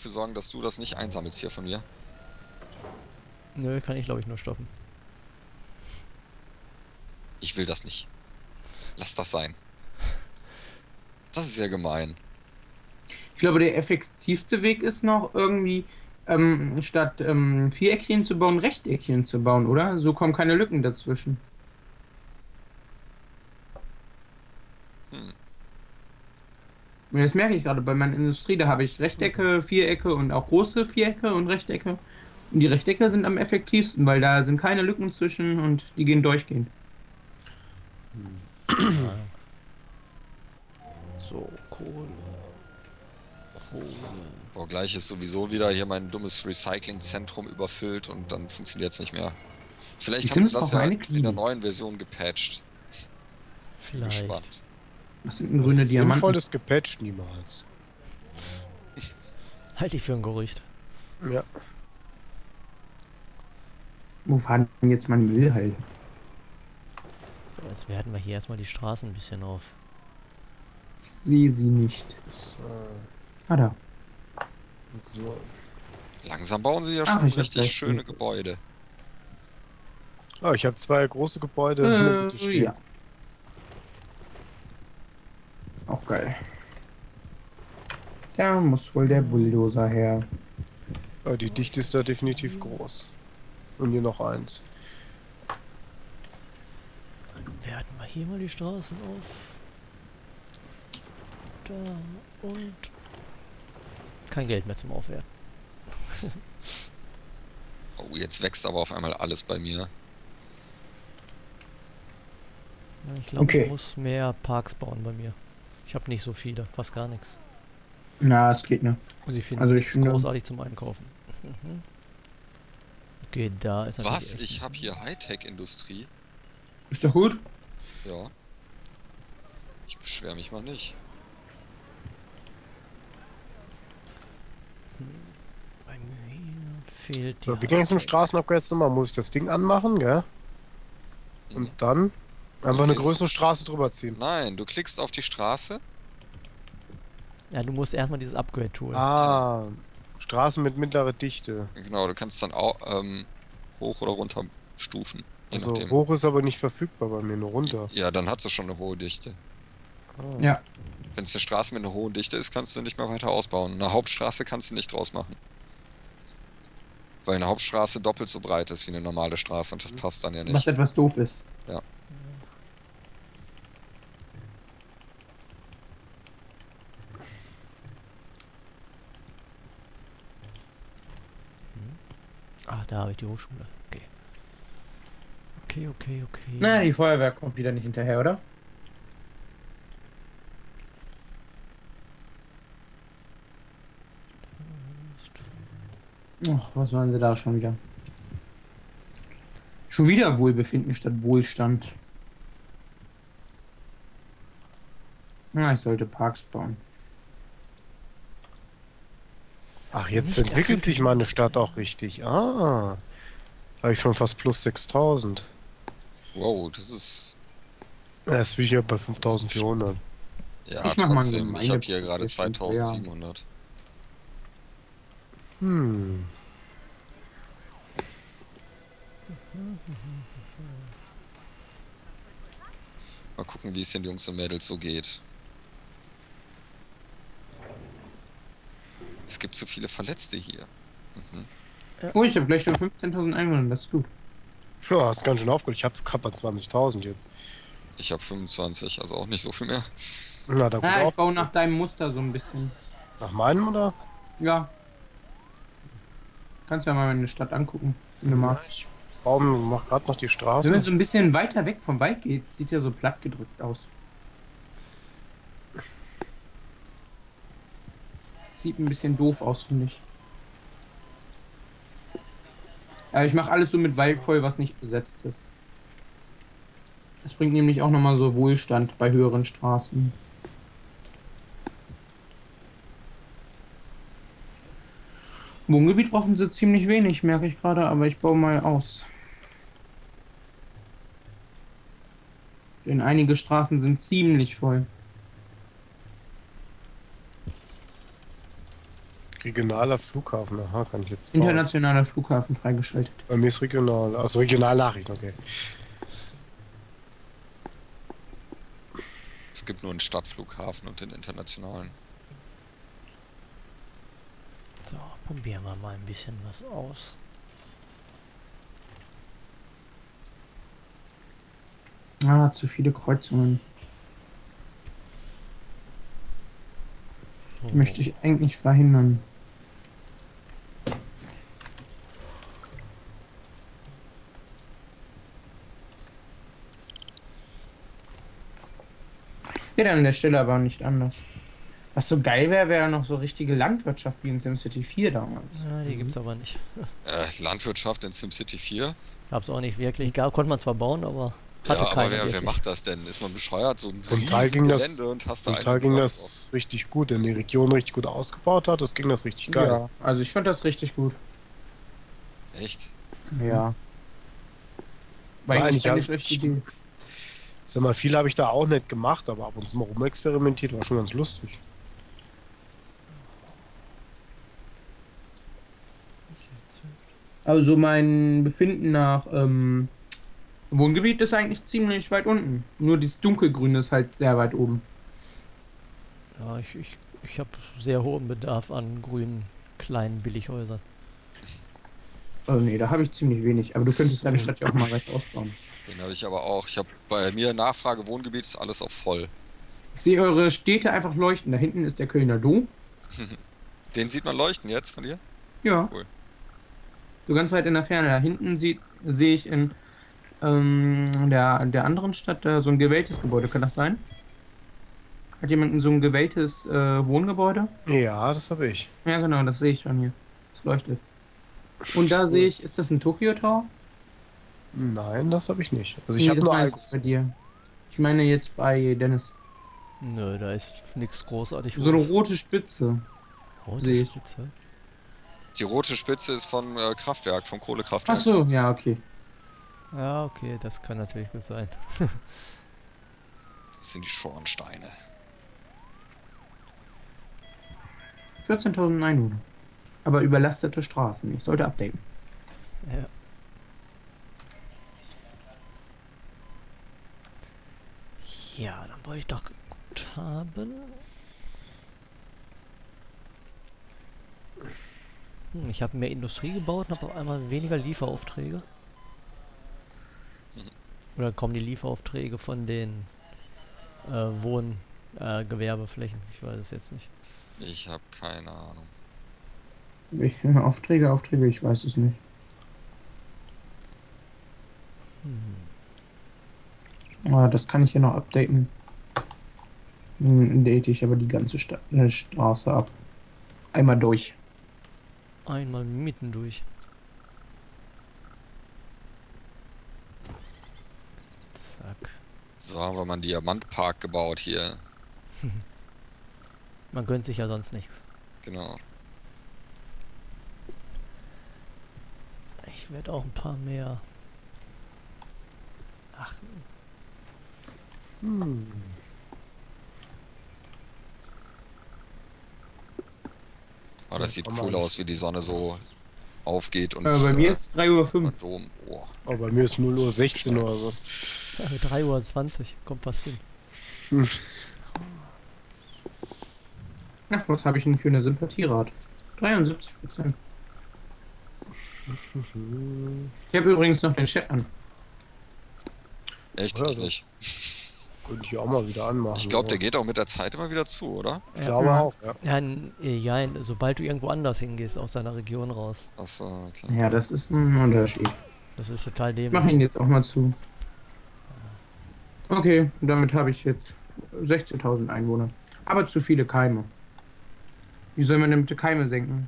dafür sorgen, dass du das nicht einsammelst hier von mir? Nö, kann ich glaube ich nur stoppen. Ich will das nicht. Lass das sein. Das ist ja gemein. Ich glaube, der effektivste Weg ist noch irgendwie, statt Viereckchen zu bauen, Rechteckchen zu bauen, oder? So kommen keine Lücken dazwischen. Hm. Und das merke ich gerade bei meiner Industrie, da habe ich Rechtecke, Vierecke und auch große Vierecke und Rechtecke. Und die Rechtecke sind am effektivsten, weil da sind keine Lücken zwischen und die gehen durchgehend. So, Kohle. Kohle. Boah, gleich ist sowieso wieder hier mein dummes Recyclingzentrum überfüllt und dann funktioniert es nicht mehr. Vielleicht Die haben sie Sims das brauchen ja eine in der Clean. neuen Version gepatcht. Bin Vielleicht. gespannt. Das sind denn grüne Diamanten. Sinnvolles gepatcht niemals. Halte ich für ein Gerücht. Ja. Wo fahren denn jetzt mein Müll halt? So, jetzt werten wir hier erstmal die Straßen ein bisschen auf. Ich sehe sie nicht. So. Ah, da. So. Langsam bauen sie ja Ach, schon ich hab richtig gleich schöne Glück. Gebäude. Oh, ich habe 2 große Gebäude in der Mitte stehen. Ja. Auch geil. Da muss wohl der Bulldozer her. Oh, die Dichte ist da definitiv groß. Und hier noch eins. Werten wir hier mal die Straßen auf. Da und kein Geld mehr zum Aufwerten. Oh, jetzt wächst aber auf einmal alles bei mir. Ja, ich glaube, Okay. ich muss mehr Parks bauen bei mir. Ich habe nicht so viele, fast gar nichts. Na, es geht ne. Und ich finde Also ich nichts finde- großartig zum Einkaufen. Mhm. Okay, da ist natürlich Was? echt Ich ein habe bisschen- hier Hightech-Industrie? Ist doch gut. Ja. Ich beschwere mich mal nicht. Bei mir fehlt So, die wie ging es im Hightech. Straßenabgang jetzt nochmal? Muss ich das Ding anmachen, gell? Und dann einfach eine gehst- größere Straße drüber ziehen. Nein, du klickst auf die Straße. Ja, du musst erstmal dieses Upgrade tun. Ah, Straßen mit mittlerer Dichte. Genau, du kannst dann auch hoch oder runter stufen. Je Also nachdem. hoch ist aber nicht verfügbar bei mir, nur runter. Ja, dann hat sie schon eine hohe Dichte. Ah. Ja. Wenn es eine Straße mit einer hohen Dichte ist, kannst du nicht mehr weiter ausbauen. Eine Hauptstraße kannst du nicht draus machen. Weil eine Hauptstraße doppelt so breit ist wie eine normale Straße und das passt dann ja Was nicht. etwas doof ist. Ah, da habe ich die Hochschule. Okay. Okay. Na, die Feuerwehr kommt wieder nicht hinterher, oder? Ach, was waren sie da schon wieder? Schon wieder Wohlbefinden statt Wohlstand. Na, ich sollte Parks bauen. Ach, jetzt Nicht entwickelt dafür sich meine Stadt auch richtig. Ah. Habe ich schon fast plus 6000. Wow, das ist. Jetzt bin ich ja bei 5400. Ja, Ich mach mal trotzdem. Ich habe hier Gemeindeprozess gerade hinterher. 2700. Hm. Mal gucken, wie es den Jungs und Mädels so geht. Es gibt so viele Verletzte hier. Mhm. Oh, ich habe gleich schon 15.000 Einwohner, das ist gut. Ja, hast ganz schön aufgeholt. Ich habe bei 20.000 jetzt. Ich habe 25, also auch nicht so viel mehr. Na, da gut Ah, ich auf. baue nach deinem Muster so ein bisschen. Nach meinem, oder? Ja. Kannst ja mal meine Stadt angucken, wenn du magst. Ich mach gerade noch die Wenn Straße. man so ein bisschen weiter weg vom Wald geht, sieht ja so platt gedrückt aus. Sieht ein bisschen doof aus, finde ich. Aber ich mache alles so mit Wald voll, was nicht besetzt ist. Das bringt nämlich auch nochmal so Wohlstand bei höheren Straßen. Wohngebiet brauchen sie ziemlich wenig, merke ich gerade, aber ich baue mal aus. Denn einige Straßen sind ziemlich voll. Regionaler Flughafen, aha, kann ich jetzt bauen. Internationaler Flughafen freigeschaltet. Bei mir ist regional, also Regionalnachrichten, okay. Es gibt nur einen Stadtflughafen und den internationalen. So, probieren wir mal ein bisschen was aus. Ah, zu viele Kreuzungen. So. Die möchte ich eigentlich verhindern. Geht an der Stelle aber nicht anders. Was so geil wäre, wäre noch so richtige Landwirtschaft wie in SimCity 4 damals. Ja, die gibt's aber nicht. Landwirtschaft in SimCity 4? Gab's auch nicht wirklich. Konnte man zwar bauen, aber Ja, hatte aber keiner wer wirklich. macht das denn? Ist man bescheuert? So ein Zum Teil ging das, Gelände und hast da zum Teil ging Gebäude das richtig gut, wenn die Region richtig gut ausgebaut hat, das ging das richtig geil. Ja, also ich fand das richtig gut. drauf. Echt? Ja. War War eigentlich eigentlich keine ja- schlechte Idee. Sag mal, viel habe ich da auch nicht gemacht, aber ab und zu mal rumexperimentiert, war schon ganz lustig. Also mein Befinden nach Wohngebiet ist eigentlich ziemlich weit unten. Nur dieses Dunkelgrün ist halt sehr weit oben. Ja, ich habe sehr hohen Bedarf an grünen, kleinen Billighäusern. Oh nee, da habe ich ziemlich wenig. Aber du könntest deine Stadt ja auch mal weiter ausbauen. Den habe ich aber auch. Ich habe bei mir Nachfrage Wohngebiet ist alles auf voll. Ich sehe eure Städte einfach leuchten. Da hinten ist der Kölner Dom. Den sieht man leuchten jetzt von dir? Ja. Cool. So ganz weit in der Ferne. Da hinten sehe ich in der anderen Stadt so ein gewelltes Gebäude. Kann das sein? Hat jemand so ein gewelltes Wohngebäude? Ja, das habe ich. Ja, genau, das sehe ich von hier. Es leuchtet. Und da sehe ich, ist das ein Tokyo Tower? Nein, das habe ich nicht. Also ich Nee, habe das nur meine ich Algos. bei dir. Ich meine jetzt bei Dennis. Nö, da ist nichts großartig. So eine hohes. rote Spitze. Rote sehe ich. Spitze. Die rote Spitze ist vom Kraftwerk, vom Kohlekraftwerk. Ach so, ja, okay. Ja, okay, das kann natürlich gut sein. Das sind die Schornsteine. 14.000 Einwohner. Aber überlastete Straßen. Ich sollte updaten. Ja. Ja, dann wollte ich doch geguckt haben. Ich habe mehr Industrie gebaut und habe auf einmal weniger Lieferaufträge. Oder kommen die Lieferaufträge von den Gewerbeflächen? Ich weiß es jetzt nicht. Ich habe keine Ahnung. Aufträge, ich weiß es nicht. Ah, das kann ich ja noch updaten. Date ich aber die ganze Straße ab. Einmal durch. Einmal mittendurch. Zack. So haben wir mal einen Diamantpark gebaut hier. Man gönnt sich ja sonst nichts. Genau. Ich werde auch ein paar mehr. Ach, Oh, das sieht kann man cool nicht. aus, wie die Sonne so aufgeht und Bei mir ist 3:05 Uhr. und Dom. Oh. Aber bei mir ist 0:16 Uhr oder so. 3:20 Uhr kommt was hin. Ach, was habe ich denn für eine Sympathierate? 73%. Ich habe übrigens noch den Chat an. Echt? Ja, Ich so. nicht. Würde ich auch mal wieder anmachen. Ich glaube, der aber geht auch mit der Zeit immer wieder zu, oder? ich glaube auch, ja. Ja, sobald du irgendwo anders hingehst, aus deiner Region raus. Achso, okay. Ja, das ist ein Unterschied. Das ist total Ich mache dämlich. ihn jetzt auch mal zu. Okay, damit habe ich jetzt 16.000 Einwohner. Aber zu viele Keime. Wie soll man denn bitte Keime senken?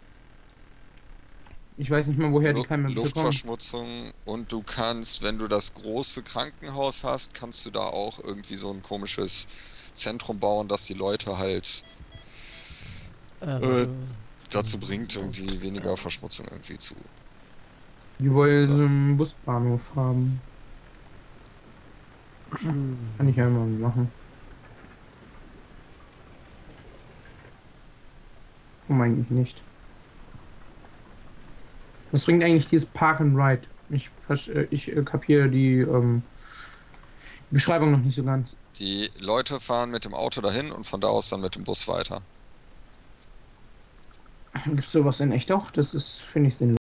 Ich weiß nicht mal, woher die Keime bitte kommen. Luftverschmutzung und du kannst, wenn du das große Krankenhaus hast, kannst du da auch irgendwie so ein komisches Zentrum bauen, das die Leute halt dazu bringt, irgendwie weniger Verschmutzung irgendwie zu. Die wollen so einen Busbahnhof haben. Kann ich ja mal machen. Warum eigentlich nicht? Was bringt eigentlich dieses Park and Ride? Ich kapiere die Beschreibung noch nicht so ganz. Die Leute fahren mit dem Auto dahin und von da aus dann mit dem Bus weiter. Gibt es sowas in echt auch? Das ist, finde ich, sinnlos.